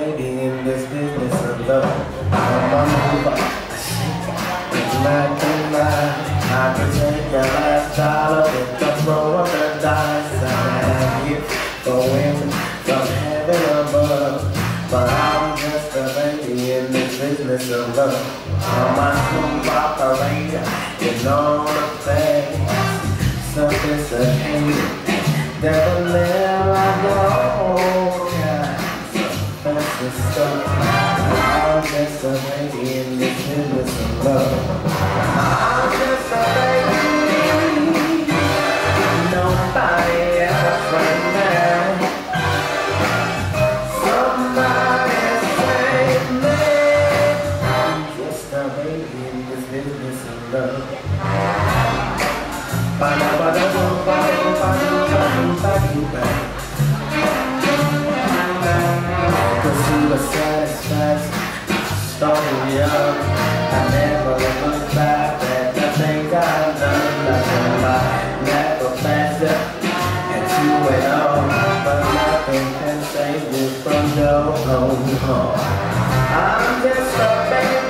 baby in this business of love. I'm a mover. It's not tonight. I can take your last dollar with the throw of the dice. I have you going from heaven above. But I'm just a baby in this business of love. I'm a smooth operator, you know the face. Sophisticated, debonair, I know. Yeah, so fancy stuff. I'm just a baby in this business of love. I'm just a baby, nobody else right now. Somebody save me. I'm just a baby in this business of love. Pursue a satisfaction, starting young. I never look back at the things I've done. Nothing like never faster and to it all. But nothing can save you from your own heart. I'm just a baby.